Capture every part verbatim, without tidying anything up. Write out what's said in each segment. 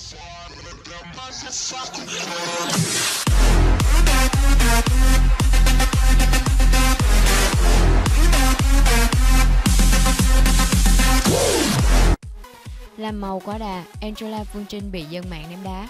Làm màu quá đà, Angela Phương Trinh bị dân mạng ném đá.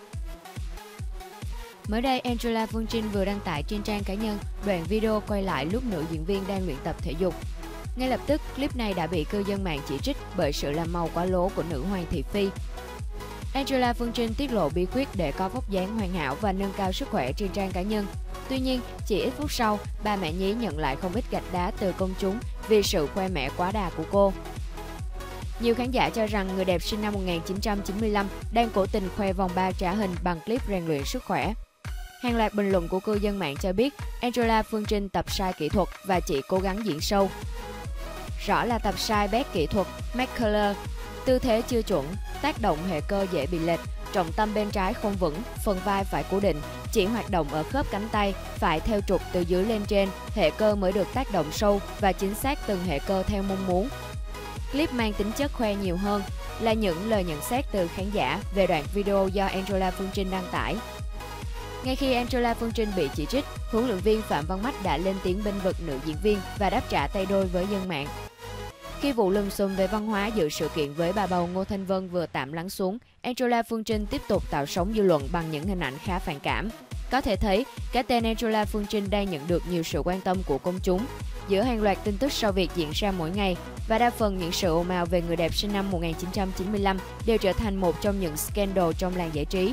Mới đây, Angela Phương Trinh vừa đăng tải trên trang cá nhân đoạn video quay lại lúc nữ diễn viên đang luyện tập thể dục. Ngay lập tức, clip này đã bị cư dân mạng chỉ trích bởi sự làm màu quá lố của nữ hoàng thị phi. Angela Phương Trinh tiết lộ bí quyết để có vóc dáng hoàn hảo và nâng cao sức khỏe trên trang cá nhân. Tuy nhiên, chỉ ít phút sau, bà mẹ nhí nhận lại không ít gạch đá từ công chúng vì sự khoe mẽ quá đà của cô. Nhiều khán giả cho rằng người đẹp sinh năm một nghìn chín trăm chín mươi lăm đang cố tình khoe vòng ba trá hình bằng clip rèn luyện sức khỏe. Hàng loạt bình luận của cư dân mạng cho biết Angela Phương Trinh tập sai kỹ thuật và chỉ cố gắng diễn sâu. Rõ là tập sai bét kỹ thuật, make color, tư thế chưa chuẩn, tác động hệ cơ dễ bị lệch, trọng tâm bên trái không vững, phần vai phải cố định, chỉ hoạt động ở khớp cánh tay, phải theo trục từ dưới lên trên, hệ cơ mới được tác động sâu và chính xác từng hệ cơ theo mong muốn. Clip mang tính chất khoe nhiều hơn là những lời nhận xét từ khán giả về đoạn video do Angela Phương Trinh đăng tải. Ngay khi Angela Phương Trinh bị chỉ trích, huấn luyện viên Phạm Văn Mách đã lên tiếng bênh vực nữ diễn viên và đáp trả tay đôi với dân mạng. Khi vụ lùm xùm về văn hóa dự sự kiện với bà bầu Ngô Thanh Vân vừa tạm lắng xuống, Angela Phương Trinh tiếp tục tạo sóng dư luận bằng những hình ảnh khá phản cảm. Có thể thấy, cái tên Angela Phương Trinh đang nhận được nhiều sự quan tâm của công chúng. Giữa hàng loạt tin tức sau việc diễn ra mỗi ngày, và đa phần những sự ồn ào về người đẹp sinh năm một nghìn chín trăm chín mươi lăm đều trở thành một trong những scandal trong làng giải trí.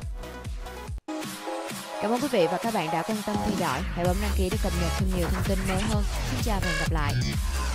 Cảm ơn quý vị và các bạn đã quan tâm theo dõi. Hãy bấm đăng ký để cập nhật thêm nhiều thông tin mới hơn. Xin chào và hẹn gặp lại.